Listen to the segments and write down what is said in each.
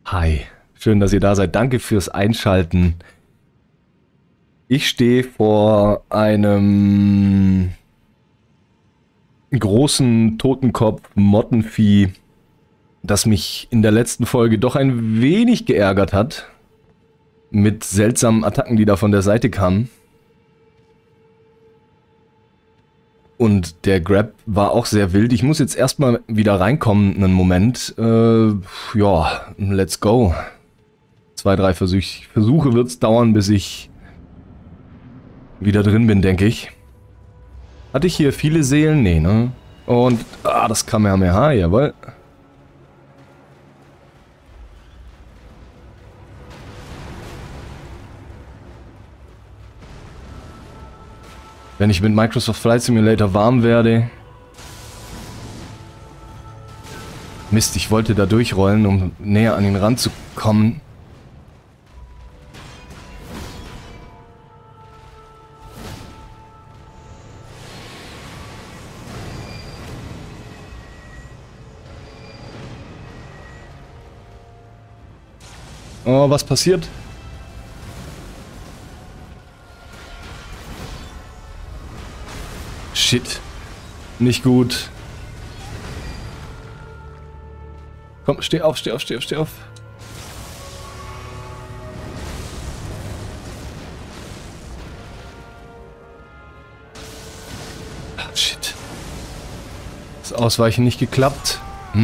Hi, schön, dass ihr da seid. Danke fürs Einschalten. Ich stehe vor einem großen Totenkopf-Mottenvieh, das mich in der letzten Folge doch ein wenig geärgert hat. Mit seltsamen Attacken, die da von der Seite kamen. Und der Grab war auch sehr wild. Ich muss jetzt erstmal wieder reinkommen, einen Moment. Ja, let's go. 2, 3 Versuche wird es dauern, bis ich wieder drin bin, denke ich. Hatte ich hier viele Seelen? Nee, ne? Und, das Kamehameha, jawohl. Wenn ich mit Microsoft Flight Simulator warm werde. Mist, ich wollte da durchrollen, um näher an ihn ranzukommen. Oh, was passiert? Shit. Nicht gut. Komm, steh auf, steh auf, steh auf, steh auf. Shit. Das Ausweichen nicht geklappt.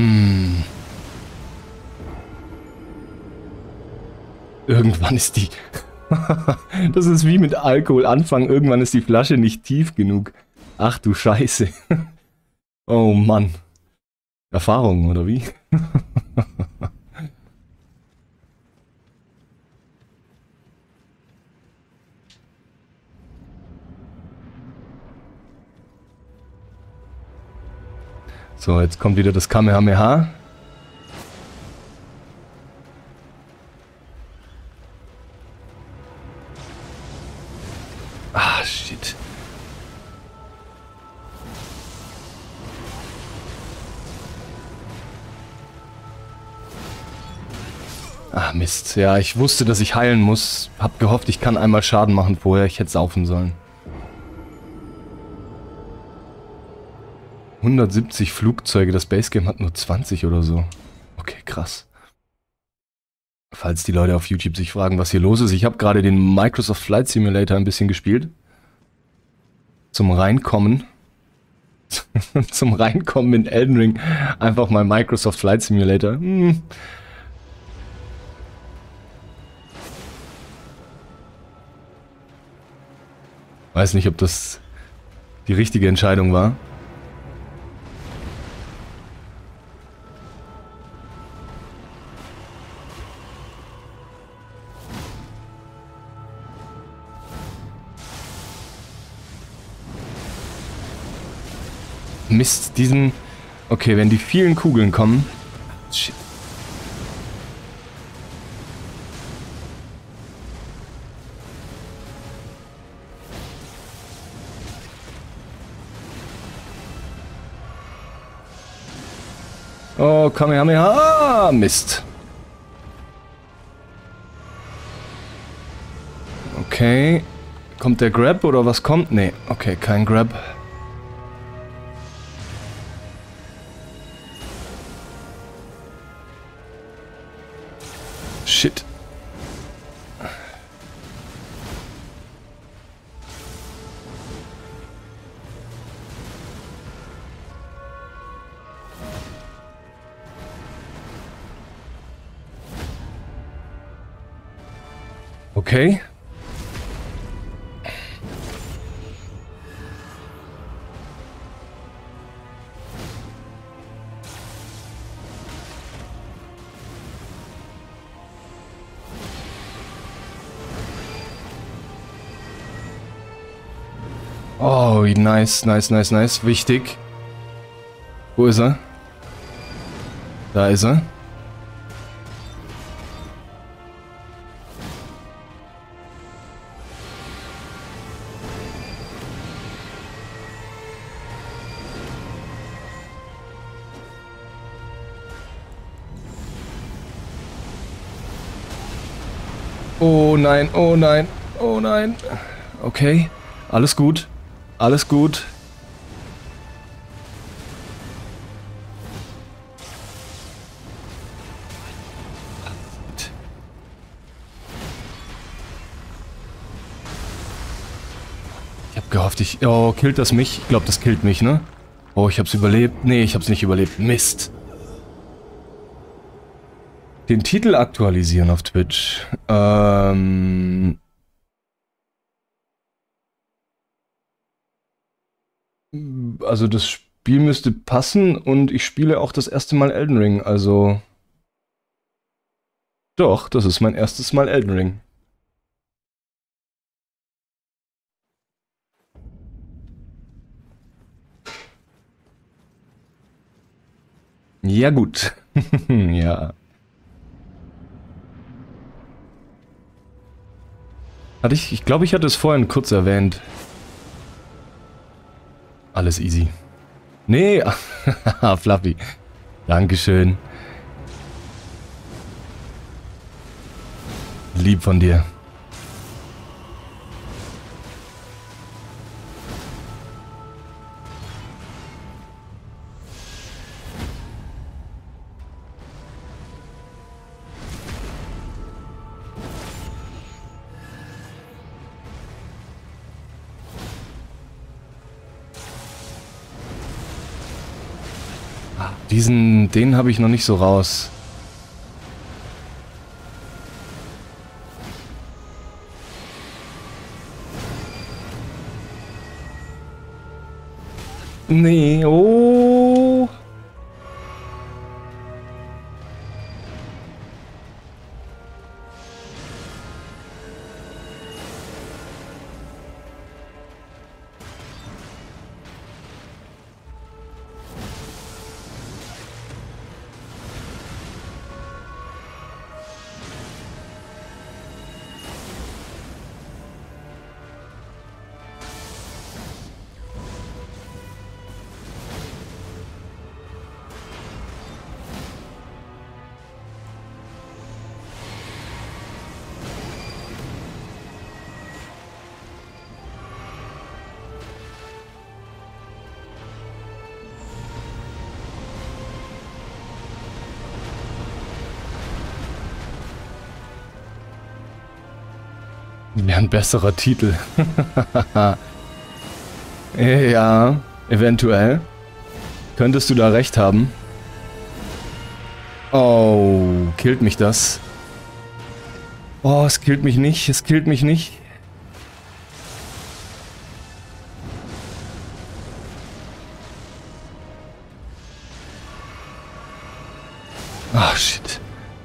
Irgendwann ist die... Das ist wie mit Alkohol anfangen. Irgendwann ist die Flasche nicht tief genug. Ach du Scheiße. Oh Mann. Erfahrung, oder wie? So, jetzt kommt wieder das Kamehameha. Ah, shit. Ah, Mist. Ja, ich wusste, dass ich heilen muss. Hab gehofft, ich kann einmal Schaden machen vorher. Ich hätte saufen sollen. 170 Flugzeuge. Das Basegame hat nur 20 oder so. Okay, krass. Falls die Leute auf YouTube sich fragen, was hier los ist. Ich habe gerade den Microsoft Flight Simulator ein bisschen gespielt. Zum Reinkommen. Zum Reinkommen in Elden Ring. Einfach mal Microsoft Flight Simulator. Weiß nicht, ob das die richtige Entscheidung war. Mist, diesen... Okay, wenn die vielen Kugeln kommen... Shit. Oh, Kamehameha! Mist. Okay. Kommt der Grab oder was kommt? Nee, okay, kein Grab. Shit. Okay. Oh, nice, nice, nice, nice. Wichtig. Wo ist er? Da ist er. Oh nein, oh nein, oh nein. Okay, alles gut. Alles gut. Ich hab gehofft, oh, killt das mich? Ich glaube, das killt mich, ne? Oh, ich hab's überlebt. Nee, ich hab's nicht überlebt. Mist. Den Titel aktualisieren auf Twitch. Also das Spiel müsste passen und ich spiele auch das erste Mal Elden Ring, also... Doch, das ist mein erstes Mal Elden Ring. Ja gut. Ja. Ich glaube, ich hatte es vorhin kurz erwähnt. Alles easy. Nee, Fluffy. Dankeschön. Lieb von dir. Den habe ich noch nicht so raus. Nee, oh. Wäre ein besserer Titel. Ja, eventuell. Könntest du da recht haben. Oh, killt mich das? Oh, es killt mich nicht, es killt mich nicht. Ah, shit.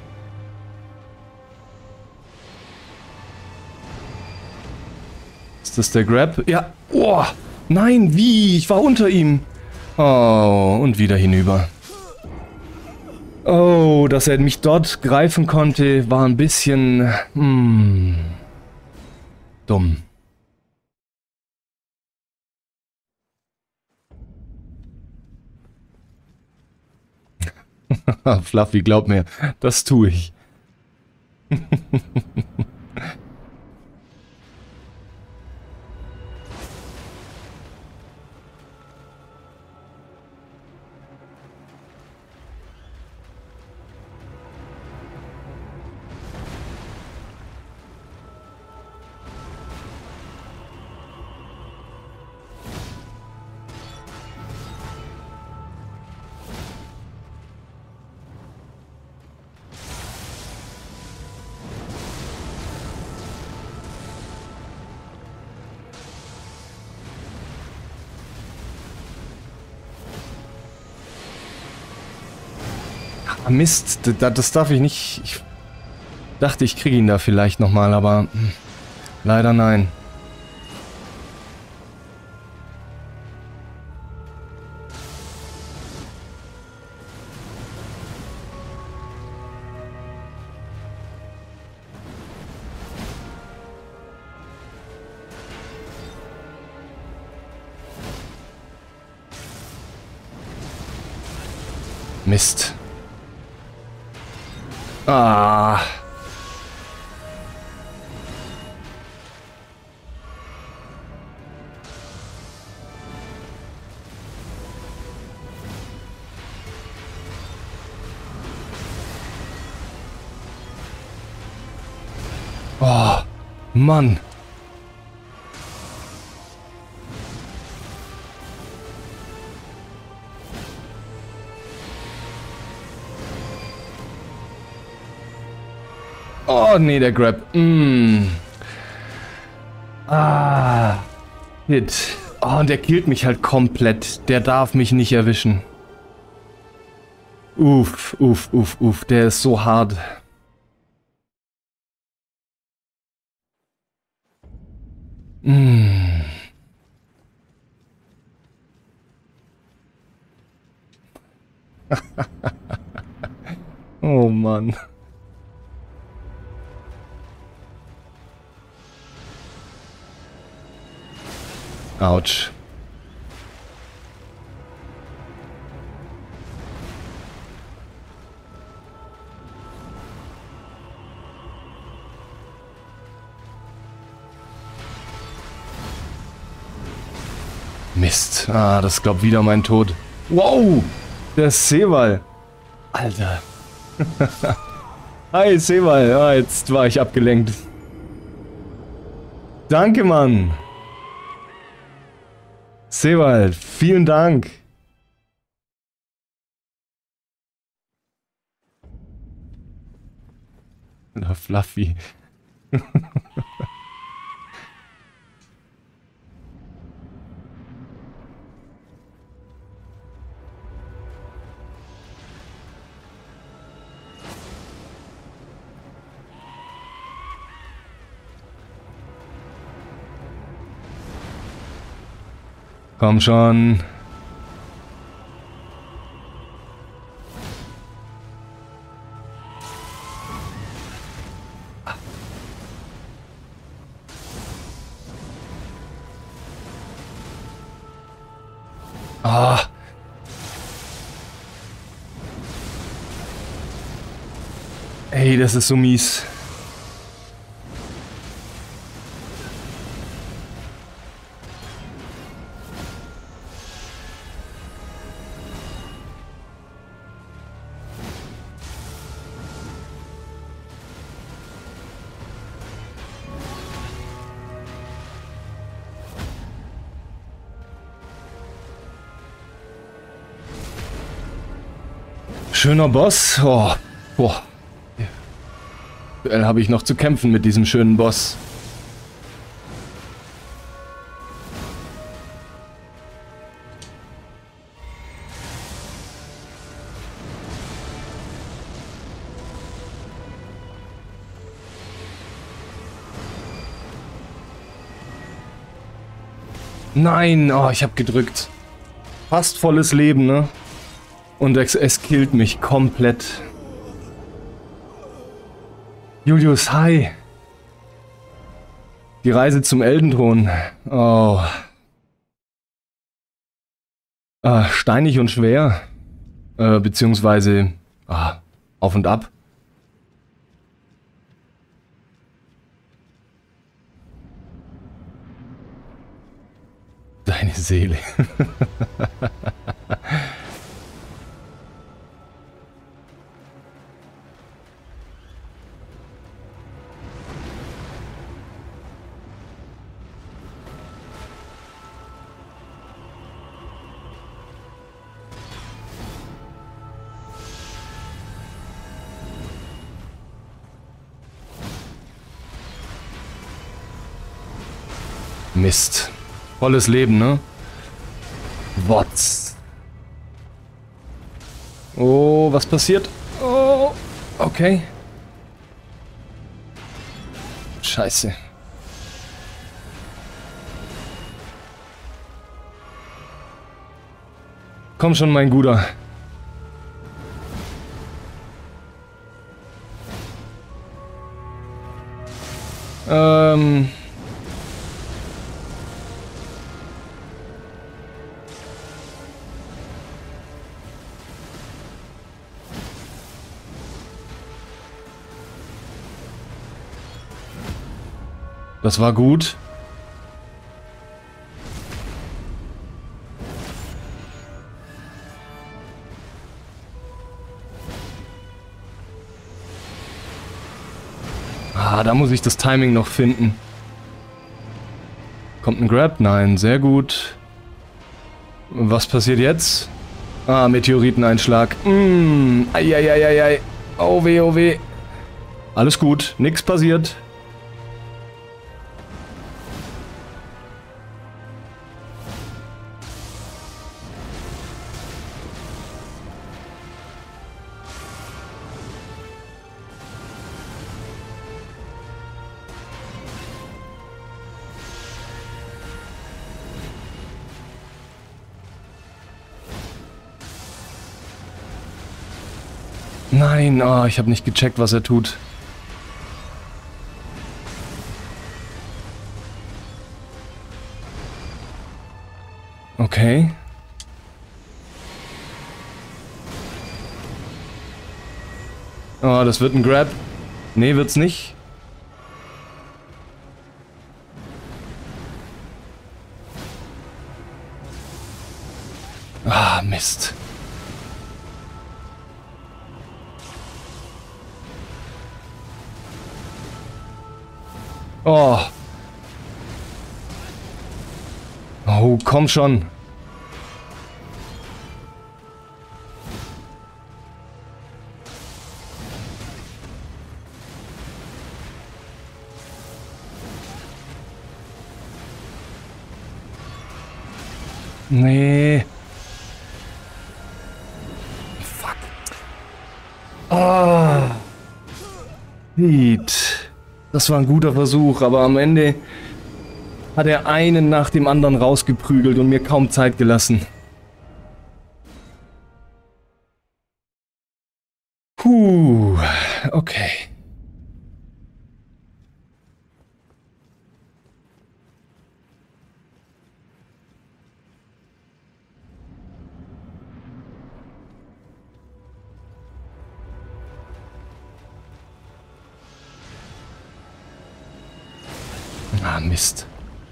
Ist das der Grab? Ja. Oh, nein, wie? Ich war unter ihm. Oh, und wieder hinüber. Oh, dass er mich dort greifen konnte, war ein bisschen... dumm. Fluffy, glaub mir, das tue ich. Mist, das darf ich nicht. Ich dachte, ich kriege ihn da vielleicht nochmal, aber leider nein. Mist. Ah. Oh, Mann. Oh, nee, der Grab. Ah. Hit. Oh, und der killt mich halt komplett. Der darf mich nicht erwischen. Uff, uff, uff, uff. Der ist so hart. Oh Mann. Autsch. Mist. Ah, das ist, glaub, wieder mein Tod. Wow! Der Sewal. Alter. Hi, Sewal. Ah, jetzt war ich abgelenkt. Danke, Mann. Sewal, vielen Dank. Na, Fluffy. Komm schon. Ah. Ey, das ist so mies. Schöner Boss. Oh. Boah. Aktuell habe ich noch zu kämpfen mit diesem schönen Boss. Nein, oh, ich habe gedrückt. Fast volles Leben, ne? Und es killt mich komplett. Julius, hi. Die Reise zum Eldenthron. Oh. Steinig und schwer. Beziehungsweise auf und ab. Deine Seele. Mist. Volles Leben, ne? Wotz. Oh, was passiert? Oh, okay. Scheiße. Komm schon, mein Guter. Das war gut. Ah, da muss ich das Timing noch finden. Kommt ein Grab? Nein, sehr gut. Was passiert jetzt? Ah, Meteoriteneinschlag. Eieieiei. Oh weh, oh weh. Alles gut, nichts passiert. Nein, oh, ich habe nicht gecheckt, was er tut. Okay. Oh, das wird ein Grab. Nee, wird's nicht. Ah, Mist. Oh. Oh, komm schon. Nee. Fuck. Ah. Heat. Das war ein guter Versuch, aber am Ende hat er einen nach dem anderen rausgeprügelt und mir kaum Zeit gelassen. Puh, okay. Ah, Mist.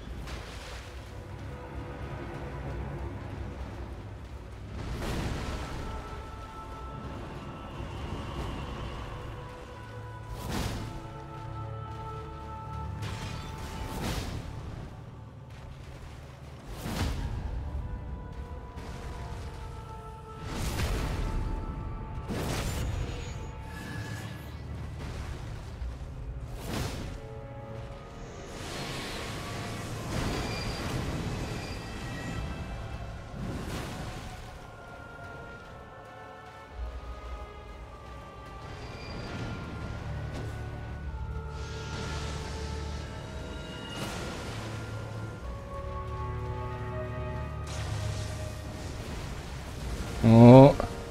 Oh.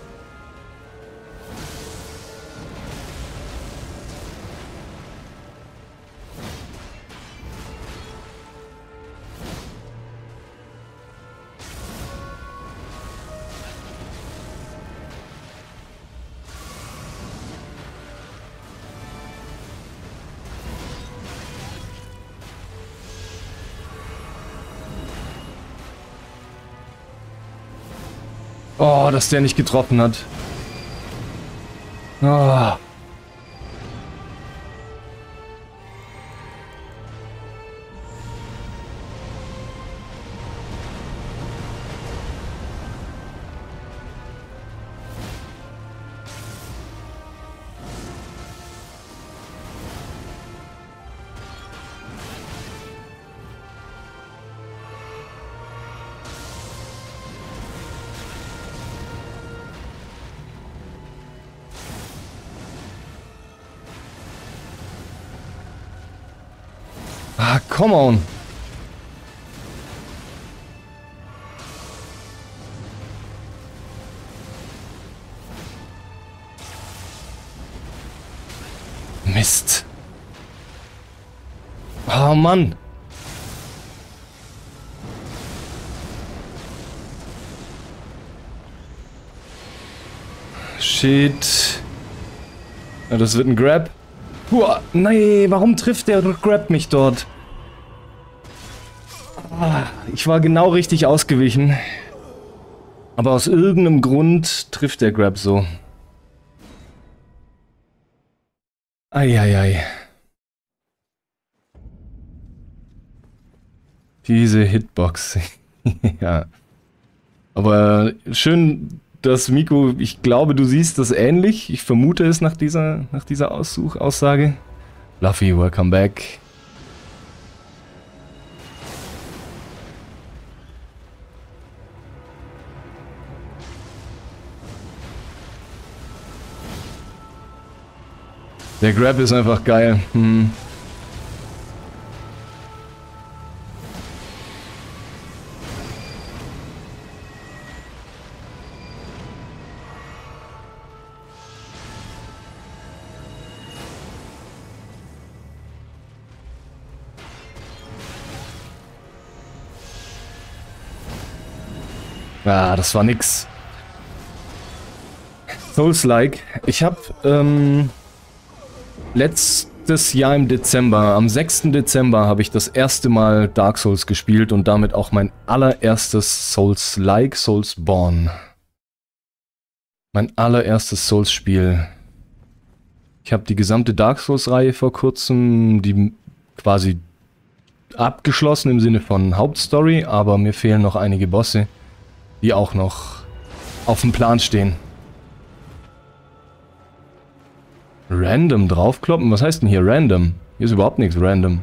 Oh, dass der nicht getroffen hat. Oh. Ah, come on. Mist. Oh Mann. Shit. Ja, das wird ein Grab. Puh, nee, warum trifft der und grabt mich dort? Ah, ich war genau richtig ausgewichen. Aber aus irgendeinem Grund trifft der Grab so. Eieiei. Diese Hitbox. Ja. Aber schön, dass Miko, ich glaube, du siehst das ähnlich. Ich vermute es nach dieser Aussage. Fluffy, welcome back. Der Grab ist einfach geil. Ah, das war nix. Souls-like. Ich habe letztes Jahr im Dezember, am 6. Dezember, habe ich das erste Mal Dark Souls gespielt und damit auch mein allererstes Souls-like, Soulsborne. Mein allererstes Souls-Spiel. Ich habe die gesamte Dark Souls-Reihe vor kurzem, die quasi abgeschlossen im Sinne von Hauptstory, aber mir fehlen noch einige Bosse, die auch noch auf dem Plan stehen. Random draufkloppen? Was heißt denn hier random? Hier ist überhaupt nichts random.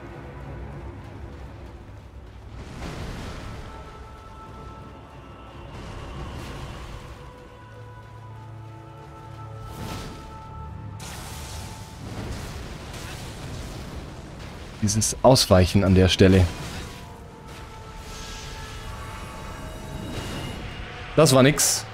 Dieses Ausweichen an der Stelle. Das war nix.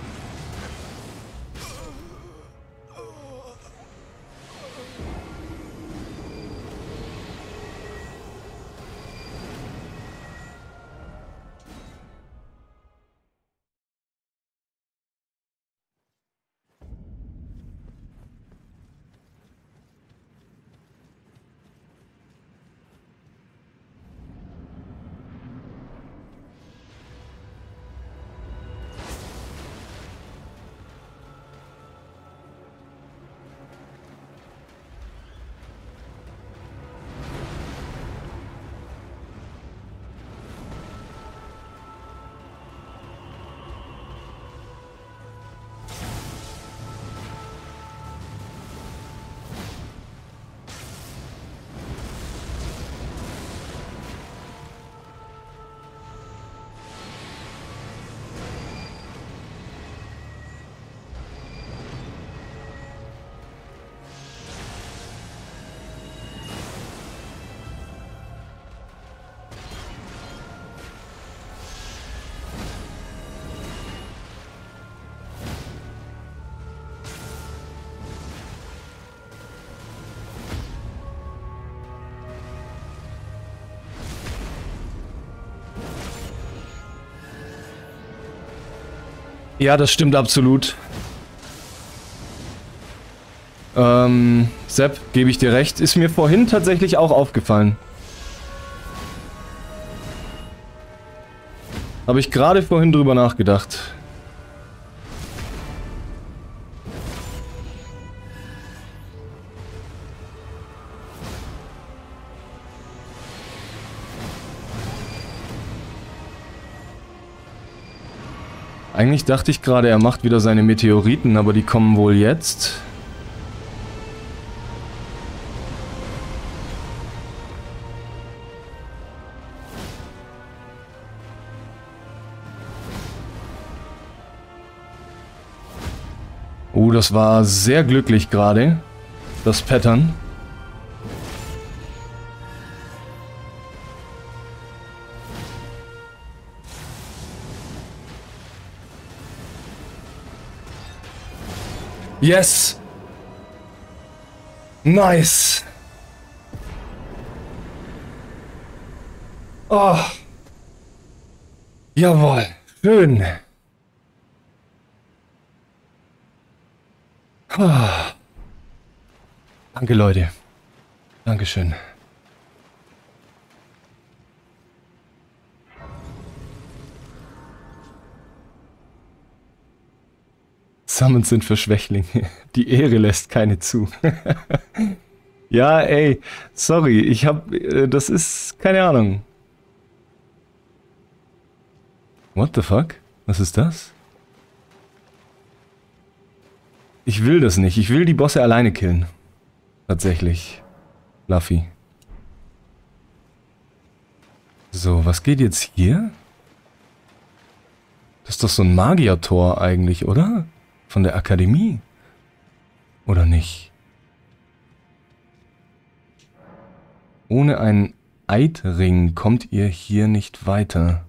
Ja, das stimmt absolut. Sepp, gebe ich dir recht. Ist mir vorhin tatsächlich auch aufgefallen. Habe ich gerade vorhin drüber nachgedacht. Eigentlich dachte ich gerade, er macht wieder seine Meteoriten, aber die kommen wohl jetzt. Oh, das war sehr glücklich gerade, das Pattern. Yes! Nice! Oh! Jawohl! Schön! Oh. Danke, Leute. Dankeschön. Summons sind für Schwächlinge. Die Ehre lässt keine zu. Ja, ey, sorry, das ist, keine Ahnung. What the fuck? Was ist das? Ich will das nicht. Ich will die Bosse alleine killen. Tatsächlich. Fluffy. So, was geht jetzt hier? Das ist doch so ein Magiertor eigentlich, oder? Von der Akademie. Oder nicht? Ohne einen Eidring kommt ihr hier nicht weiter.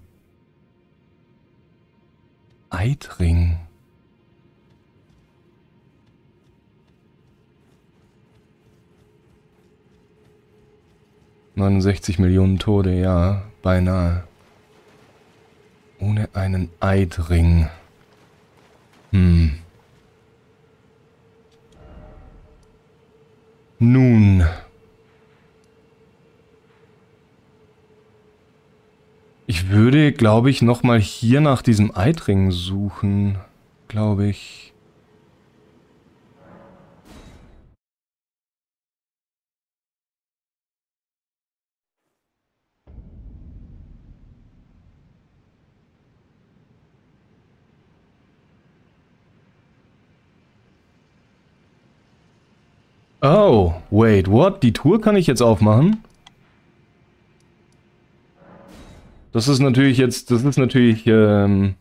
Eidring. ...69 Millionen Tode, ja, beinahe. Ohne einen Eidring. Nun. Ich würde, glaube ich, nochmal hier nach diesem Eidring suchen. Glaube ich. Oh, wait, what? Die Tour kann ich jetzt aufmachen? Das ist natürlich jetzt, viel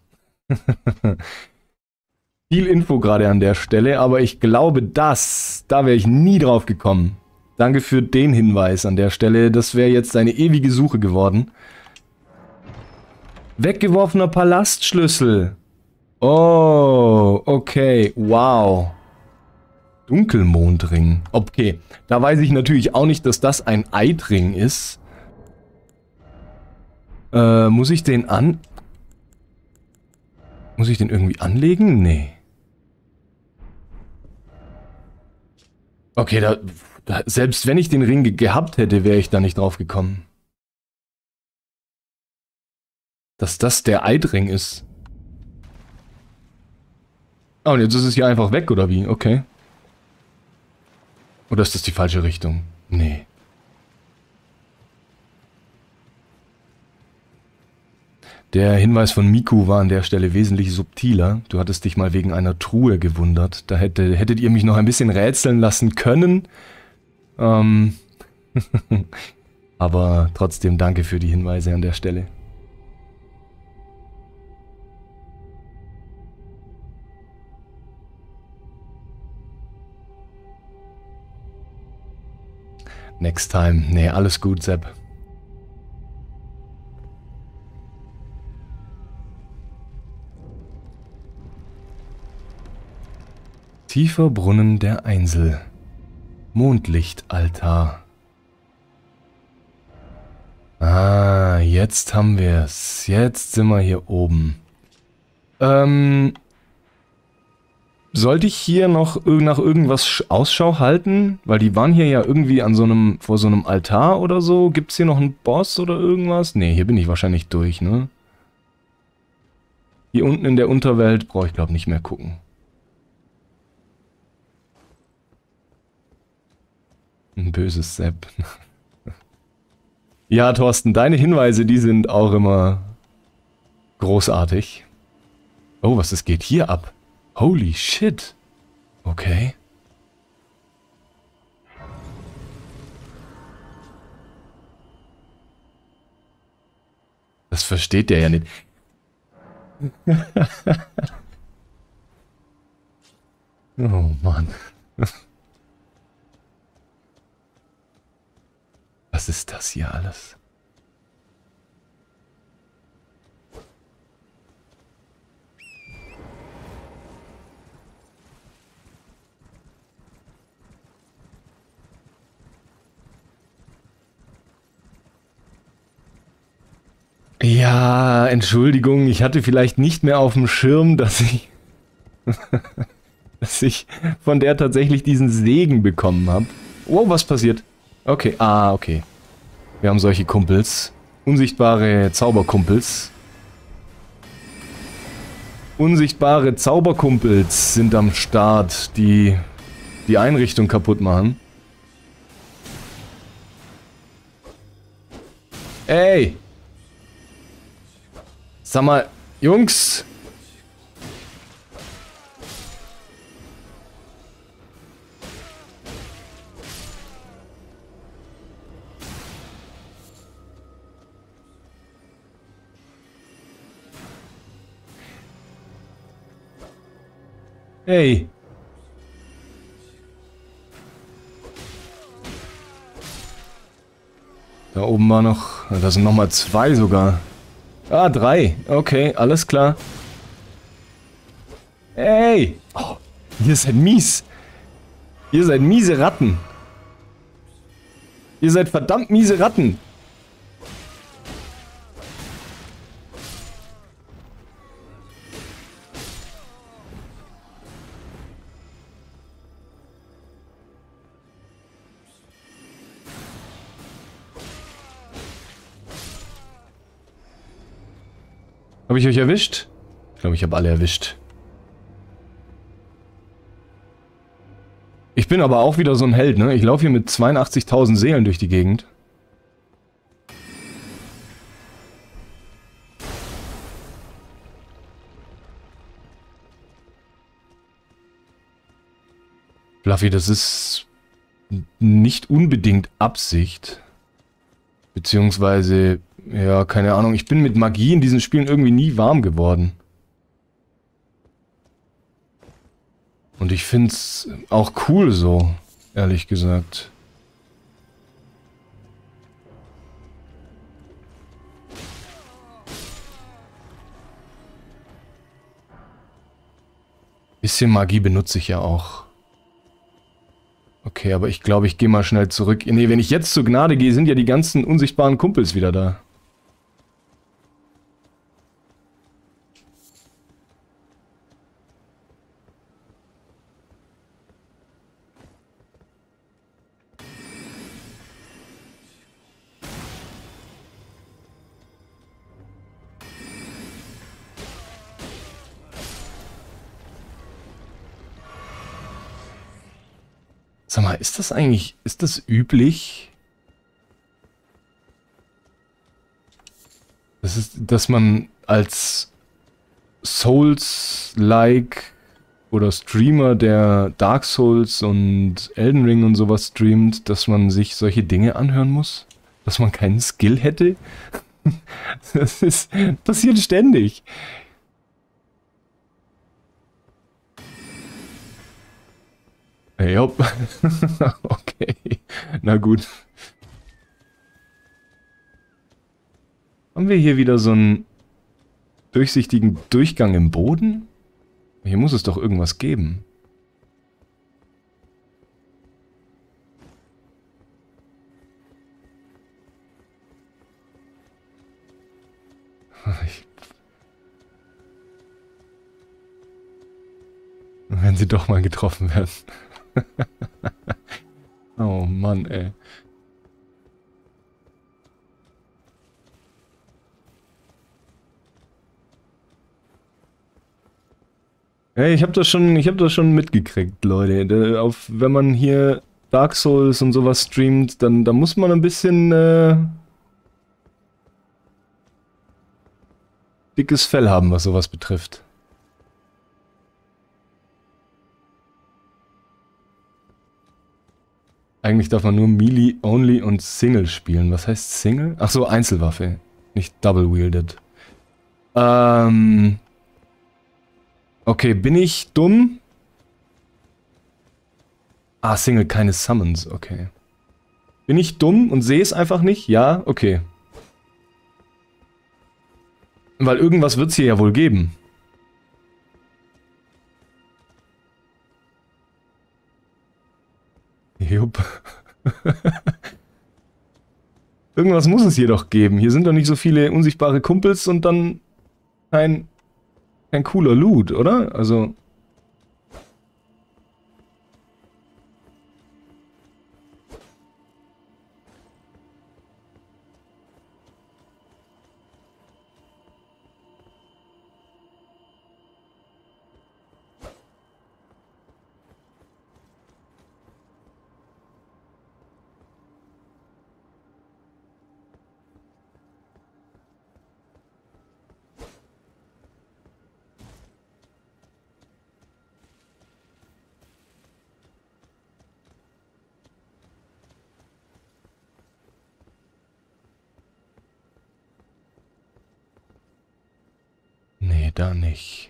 Info gerade an der Stelle, aber ich glaube, da wäre ich nie drauf gekommen. Danke für den Hinweis an der Stelle, das wäre jetzt eine ewige Suche geworden. Weggeworfener Palastschlüssel. Oh, okay, wow. Dunkelmondring. Okay, da weiß ich natürlich auch nicht, dass das ein Eidring ist. Muss ich den irgendwie anlegen? Nee. Okay, selbst wenn ich den Ring gehabt hätte, wäre ich da nicht drauf gekommen. Dass das der Eidring ist. Ah, und jetzt ist es hier einfach weg, oder wie? Okay. Oder ist das die falsche Richtung? Nee. Der Hinweis von Miku war an der Stelle wesentlich subtiler. Du hattest dich mal wegen einer Truhe gewundert. Da hättet ihr mich noch ein bisschen rätseln lassen können. Aber trotzdem danke für die Hinweise an der Stelle. Next time. Nee, alles gut, Sepp. Tiefer Brunnen der Einsel. Mondlichtaltar. Ah, jetzt haben wir es. Jetzt sind wir hier oben. Sollte ich hier noch nach irgendwas Ausschau halten? Weil die waren hier ja irgendwie an vor so einem Altar oder so. Gibt es hier noch einen Boss oder irgendwas? Ne, hier bin ich wahrscheinlich durch, ne? Hier unten in der Unterwelt brauche ich, glaube ich, nicht mehr gucken. Ein böses Sepp. Ja, Thorsten, deine Hinweise, die sind auch immer großartig. Oh, was geht hier ab? Holy shit. Okay. Das versteht der ja nicht. Oh Mann. Was ist das hier alles? Ja, Entschuldigung, ich hatte vielleicht nicht mehr auf dem Schirm, dass ich von der tatsächlich diesen Segen bekommen habe. Wow, was passiert? Okay, okay. Wir haben solche Kumpels. Unsichtbare Zauberkumpels. Unsichtbare Zauberkumpels sind am Start, die die Einrichtung kaputt machen. Ey! Sag mal, Jungs! Hey! Da oben war noch... Da sind nochmal 2 sogar. Ah, 3. Okay, alles klar. Hey! Oh, ihr seid mies. Ihr seid miese Ratten. Ihr seid verdammt miese Ratten. Habe ich euch erwischt? Ich glaube, ich habe alle erwischt. Ich bin aber auch wieder so ein Held, ne? Ich laufe hier mit 82.000 Seelen durch die Gegend. Fluffy, das ist nicht unbedingt Absicht. Beziehungsweise, ja, keine Ahnung. Ich bin mit Magie in diesen Spielen irgendwie nie warm geworden. Und ich find's auch cool so, ehrlich gesagt. Bisschen Magie benutze ich ja auch. Okay, aber ich glaube, ich gehe mal schnell zurück. Nee, wenn ich jetzt zur Gnade gehe, sind ja die ganzen unsichtbaren Kumpels wieder da. Sag mal, ist das üblich? Dass man als Souls-like oder Streamer, der Dark Souls und Elden Ring und sowas streamt, dass man sich solche Dinge anhören muss? Dass man keinen Skill hätte? Passiert ständig. Ja, okay. Na gut. Haben wir hier wieder so einen durchsichtigen Durchgang im Boden? Hier muss es doch irgendwas geben. Wenn sie doch mal getroffen werden. Oh Mann, ey. Hey, ich habe das schon mitgekriegt, Leute. Wenn man hier Dark Souls und sowas streamt, dann muss man ein bisschen dickes Fell haben, was sowas betrifft. Eigentlich darf man nur Melee Only und Single spielen. Was heißt Single? Ach so, Einzelwaffe, nicht Double Wielded. Okay, bin ich dumm? Ah, Single, keine Summons, okay. Bin ich dumm und sehe es einfach nicht? Ja, okay. Weil irgendwas wird es hier ja wohl geben. Jupp. Irgendwas muss es hier doch geben. Hier sind doch nicht so viele unsichtbare Kumpels und dann kein cooler Loot, oder? Also... da nicht.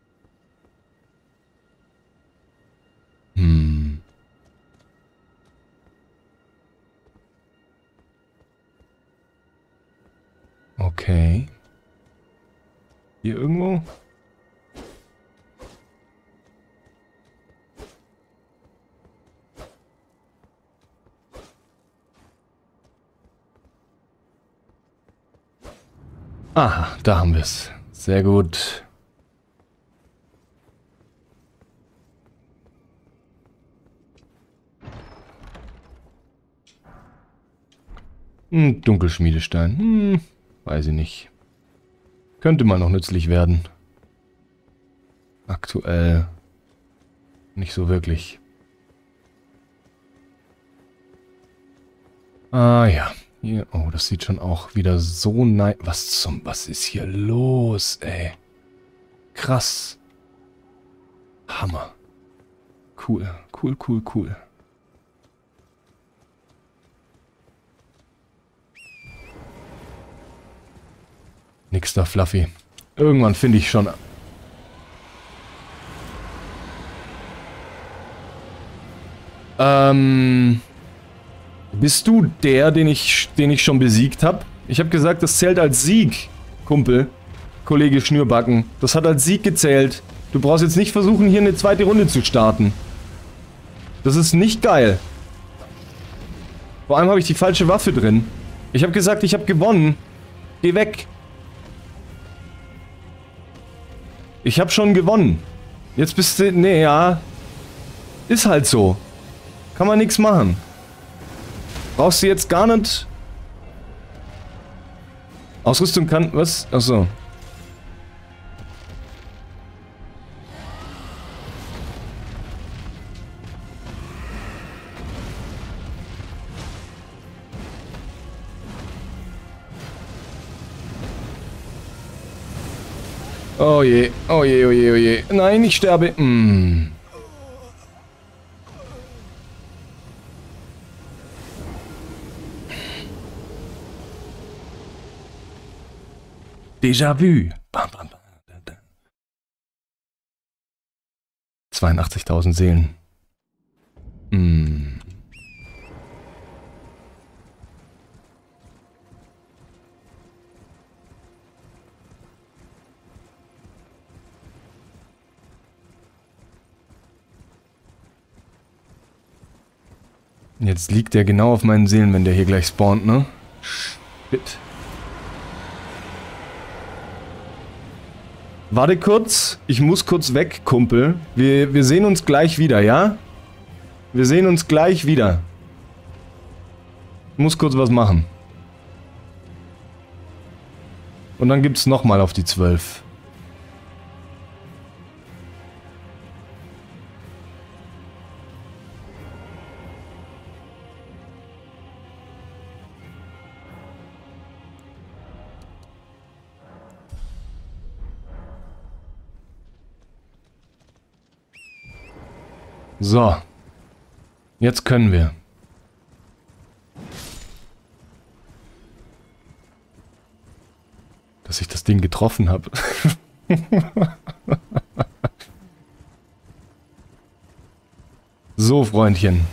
Okay. Hier irgendwo? Aha, da haben wir es. Sehr gut. Dunkelschmiedestein. Weiß ich nicht. Könnte mal noch nützlich werden. Aktuell nicht so wirklich. Ah ja. Hier, oh, das sieht schon auch wieder so nice. Was ist hier los, ey? Krass. Hammer. Cool, cool, cool, cool. Nix da, Fluffy. Irgendwann finde ich schon... Bist du der, den ich schon besiegt habe? Ich habe gesagt, das zählt als Sieg, Kumpel. Kollege Schnürbacken. Das hat als Sieg gezählt. Du brauchst jetzt nicht versuchen, hier eine zweite Runde zu starten. Das ist nicht geil. Vor allem habe ich die falsche Waffe drin. Ich habe gesagt, ich habe gewonnen. Geh weg. Ich habe schon gewonnen. Jetzt bist du... Nee, ja. Ist halt so. Kann man nichts machen. Brauchst du jetzt gar nicht... Ausrüstung kann... Was? Achso. Oh je, oh je, oh je, oh je. Nein, ich sterbe. Déjà-vu. 82.000 Seelen. Jetzt liegt der genau auf meinen Seelen, wenn der hier gleich spawnt, ne? Shit. Warte kurz. Ich muss kurz weg, Kumpel. Wir sehen uns gleich wieder, ja? Wir sehen uns gleich wieder. Ich muss kurz was machen. Und dann gibt's nochmal auf die 12. So. Jetzt können wir. Dass ich das Ding getroffen habe. So, Freundchen.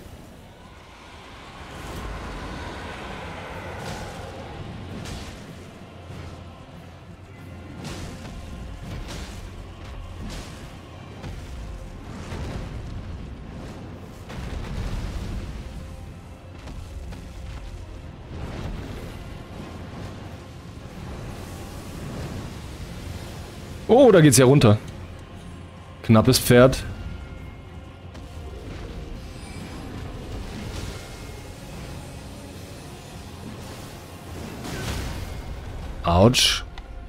Oh, da geht's ja runter. Knappes Pferd. Autsch.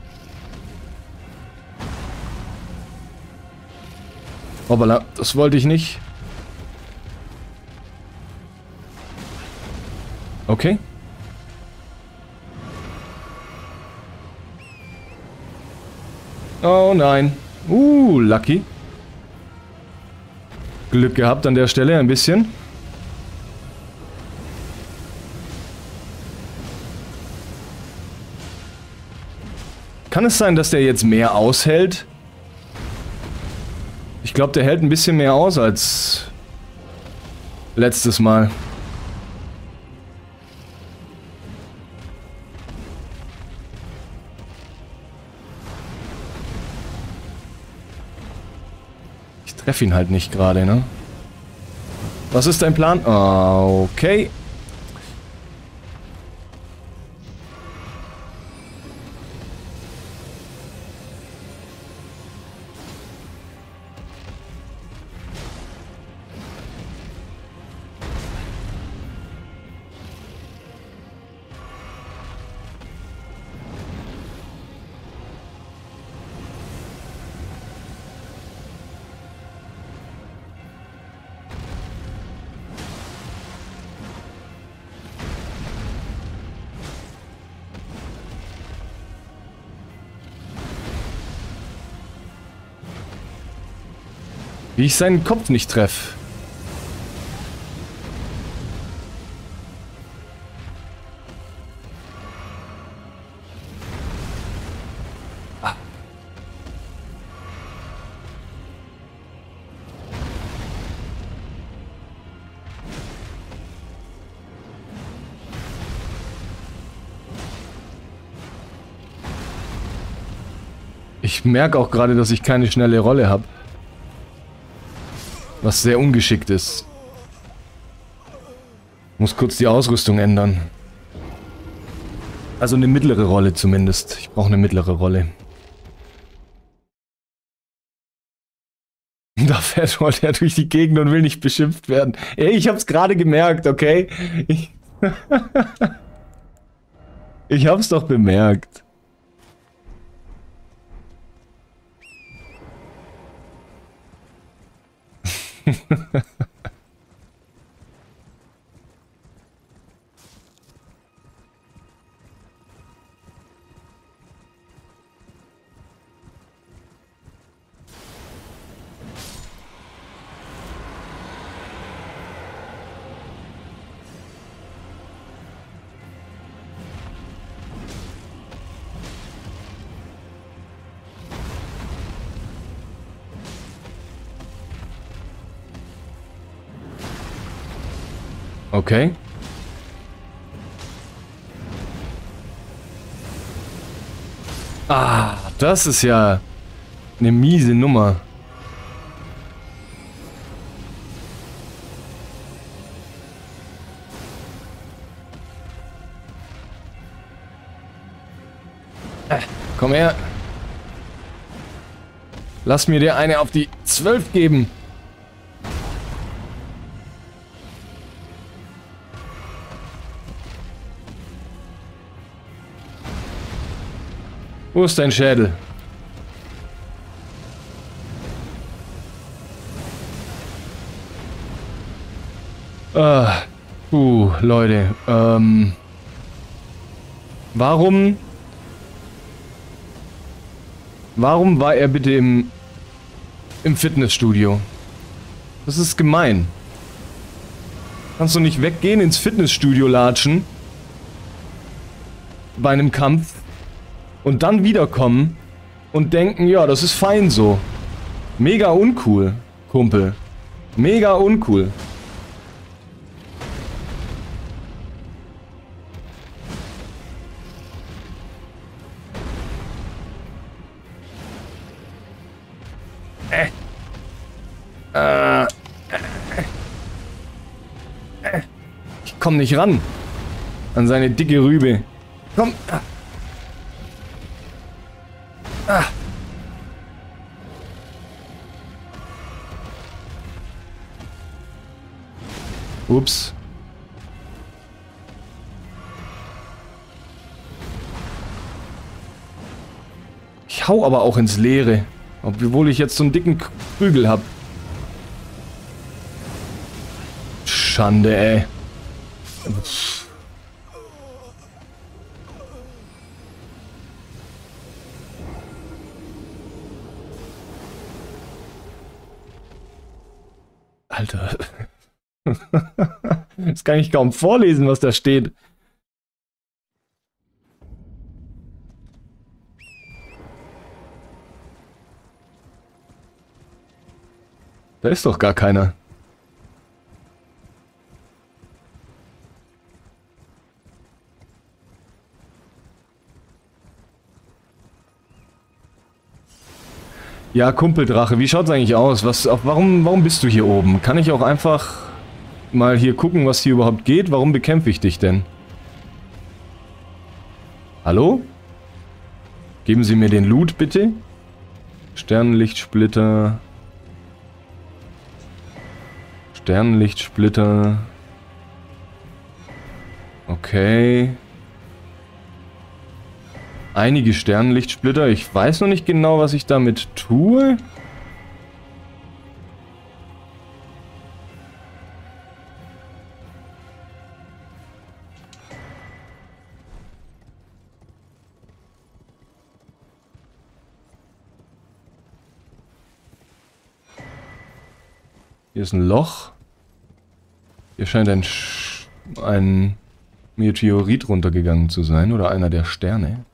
Hoppala, das wollte ich nicht. Okay. Oh nein. Lucky. Glück gehabt an der Stelle ein bisschen. Kann es sein, dass der jetzt mehr aushält? Ich glaube, der hält ein bisschen mehr aus als letztes Mal. Ich treffe ihn halt nicht gerade, ne? Was ist dein Plan? Okay. Wie ich seinen Kopf nicht treffe. Ah. Ich merke auch gerade, dass ich keine schnelle Rolle habe. Was sehr ungeschickt ist. Muss kurz die Ausrüstung ändern. Also eine mittlere Rolle zumindest. Ich brauche eine mittlere Rolle. Da fährt er durch die Gegend und will nicht beschimpft werden. Ey, ich hab's gerade gemerkt, okay? Ich hab's doch bemerkt. Okay. Ah, das ist ja eine miese Nummer. Komm her. Lass mir dir eine auf die 12 geben. Wo ist dein Schädel? Leute. Warum war er bitte im Fitnessstudio? Das ist gemein. Kannst du nicht weggehen, ins Fitnessstudio latschen? Bei einem Kampf? Und dann wiederkommen und denken, ja, das ist fein so. Mega uncool, Kumpel. Mega uncool. Ich komm nicht ran. An seine dicke Rübe. Komm. Ups. Ich hau aber auch ins Leere. Obwohl ich jetzt so einen dicken Prügel hab. Schande, ey. Alter. Das kann ich kaum vorlesen, was da steht. Da ist doch gar keiner. Ja, Kumpeldrache, wie schaut's eigentlich aus? Warum bist du hier oben? Kann ich auch einfach mal hier gucken, was hier überhaupt geht? Warum bekämpfe ich dich denn? Hallo? Geben Sie mir den Loot, bitte? Sternenlichtsplitter. Sternenlichtsplitter. Okay. Einige Sternenlichtsplitter. Ich weiß noch nicht genau, was ich damit tue. Hier ist ein Loch. Hier scheint ein Meteorit runtergegangen zu sein. Oder einer der Sterne.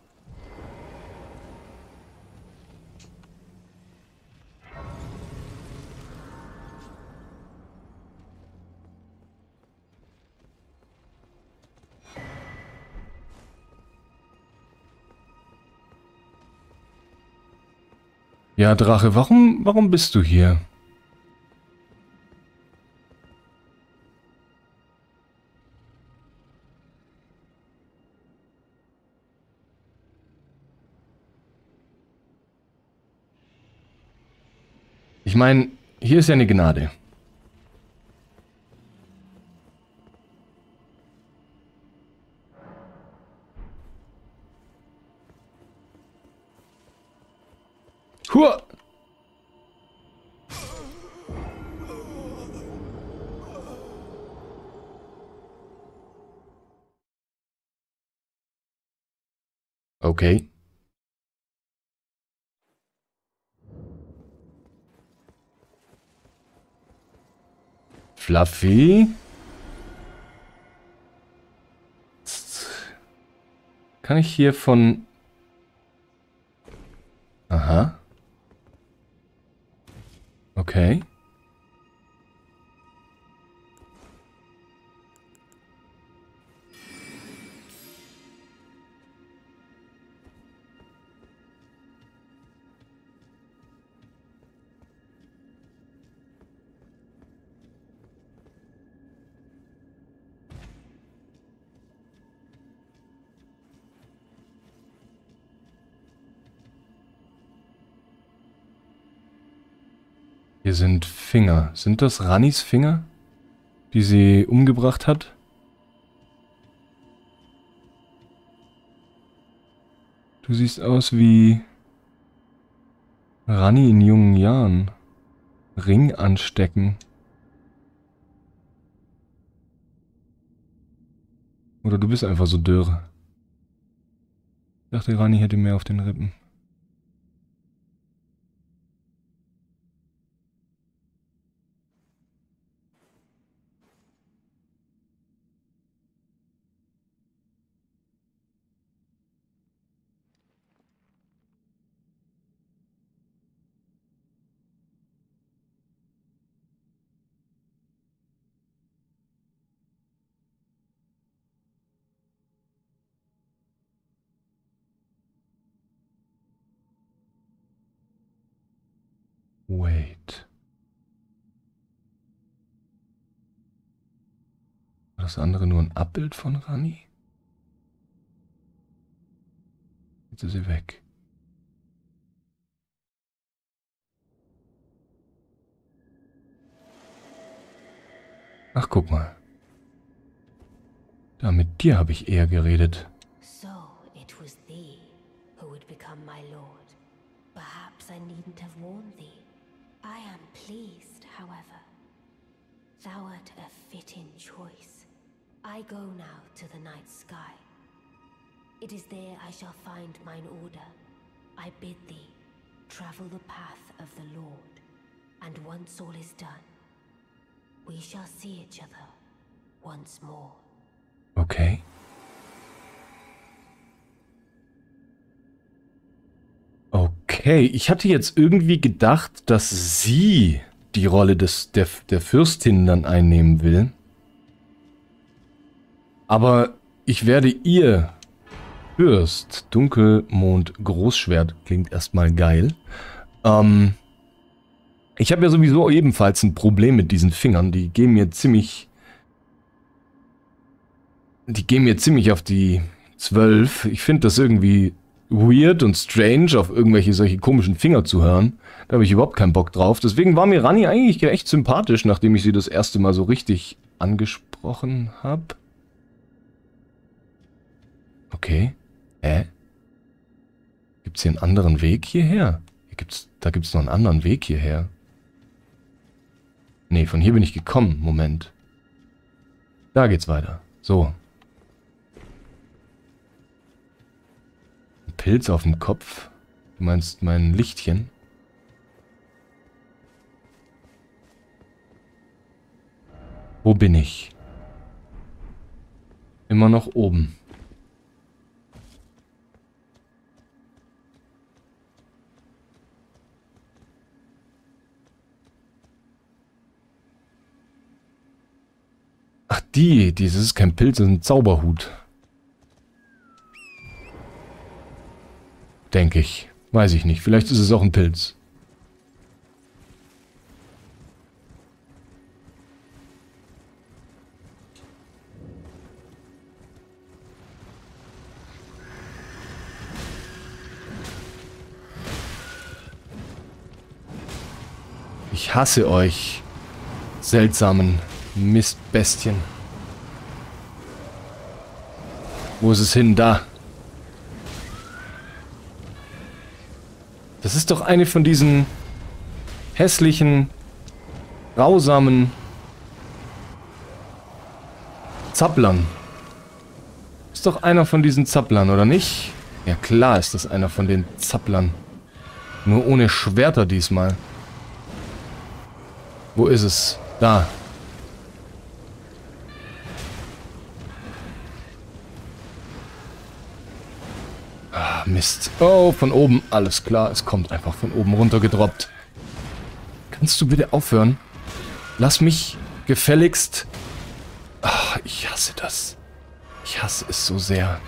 Ja, Drache, warum bist du hier? Ich meine, hier ist ja eine Gnade. Hua! Okay. Fluffy? Kann ich hier von... Aha. Okay. Hier sind Finger. Sind das Rannis Finger, die sie umgebracht hat? Du siehst aus wie Ranni in jungen Jahren. Ring anstecken. Oder du bist einfach so dürr. Ich dachte, Ranni hätte mehr auf den Rippen. Wait. War das andere nur ein Abbild von Ranni? Jetzt ist sie weg. Ach, guck mal. Da, mit dir habe ich eher geredet. So it was thee who would become my lord. Perhaps I needn't have warned thee. I am pleased, however. Thou art a fitting choice. I go now to the night sky. It is there I shall find mine order. I bid thee travel the path of the Lord, and once all is done, we shall see each other once more. Okay. Okay, ich hatte jetzt irgendwie gedacht, dass sie die Rolle der Fürstin dann einnehmen will. Aber ich werde ihr Fürst, Dunkelmond, Großschwert, klingt erstmal geil. Ich habe ja sowieso ebenfalls ein Problem mit diesen Fingern, die gehen mir ziemlich auf die 12. Ich finde das irgendwie weird und strange, auf irgendwelche solche komischen Finger zu hören. Da habe ich überhaupt keinen Bock drauf. Deswegen war mir Ranni eigentlich echt sympathisch, nachdem ich sie das erste Mal so richtig angesprochen habe. Okay. Gibt's hier einen anderen Weg hierher? Da gibt's noch einen anderen Weg hierher. Nee, von hier bin ich gekommen. Moment. Da geht's weiter. So. Ein Pilz auf dem Kopf. Du meinst mein Lichtchen? Wo bin ich? Immer noch oben. Ach, dieses ist kein Pilz, das ist ein Zauberhut. Denke ich. Weiß ich nicht. Vielleicht ist es auch ein Pilz. Ich hasse euch, seltsamen Mistbestien. Wo ist es hin? Da. Das ist doch eine von diesen hässlichen, grausamen Zapplern. Ist doch einer von diesen Zapplern, oder nicht? Ja klar ist das einer von den Zapplern. Nur ohne Schwerter diesmal. Wo ist es? Da. Ah, Mist. Oh, von oben. Alles klar, es kommt einfach von oben runter gedroppt. Kannst du bitte aufhören? Lass mich gefälligst... Ach, ich hasse das. Ich hasse es so sehr.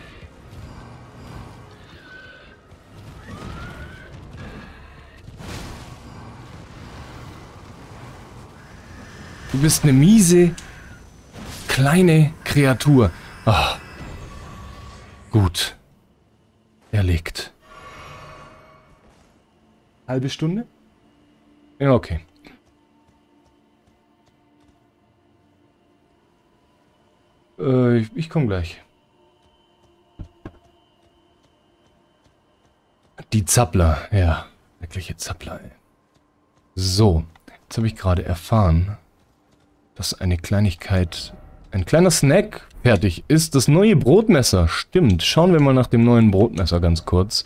Du bist eine miese, kleine Kreatur. Ah. Gut. Erlegt. Halbe Stunde? Ja, okay. Ich komme gleich. Die Zappler, ja. Wirkliche Zappler, ey. So, jetzt habe ich gerade erfahren, dass eine Kleinigkeit, ein kleiner Snack fertig ist. Das neue Brotmesser. Stimmt. Schauen wir mal nach dem neuen Brotmesser ganz kurz.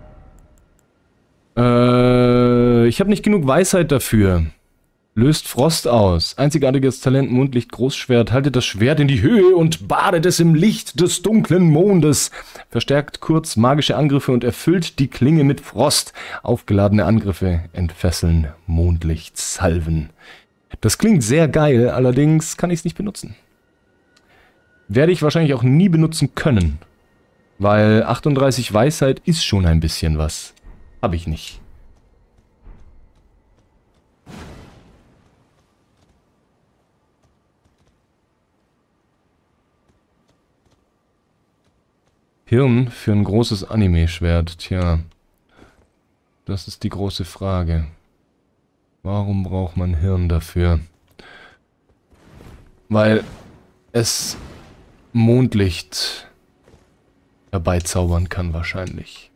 Ich habe nicht genug Weisheit dafür. Löst Frost aus. Einzigartiges Talent, Mondlicht, Großschwert. Haltet das Schwert in die Höhe und badet es im Licht des dunklen Mondes. Verstärkt kurz magische Angriffe und erfüllt die Klinge mit Frost. Aufgeladene Angriffe entfesseln Mondlicht, Salven. Das klingt sehr geil, allerdings kann ich es nicht benutzen. Werde ich wahrscheinlich auch nie benutzen können. Weil 38 Weisheit ist schon ein bisschen was. Habe ich nicht. Hirn für ein großes Anime-Schwert. Tja, das ist die große Frage. Warum braucht man Hirn dafür? Weil es Mondlicht herbeizaubern kann wahrscheinlich.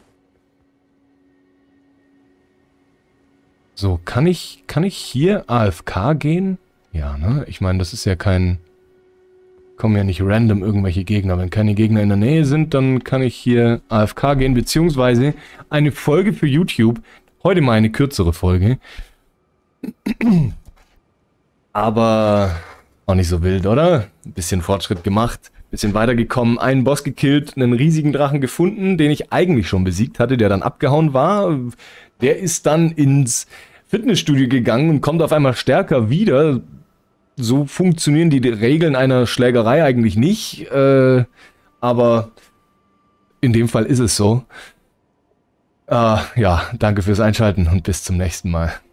So, kann ich hier AFK gehen? Ja, ne? Ich meine, das ist ja kein... Kommen ja nicht random irgendwelche Gegner. Wenn keine Gegner in der Nähe sind, dann kann ich hier AFK gehen, beziehungsweise eine Folge für YouTube. Heute mal eine kürzere Folge. Aber auch nicht so wild, oder? Ein bisschen Fortschritt gemacht, ein bisschen weitergekommen, einen Boss gekillt, einen riesigen Drachen gefunden, den ich eigentlich schon besiegt hatte, der dann abgehauen war. Der ist dann ins Fitnessstudio gegangen und kommt auf einmal stärker wieder. So funktionieren die Regeln einer Schlägerei eigentlich nicht, aber in dem Fall ist es so. Ja, danke fürs Einschalten und bis zum nächsten Mal.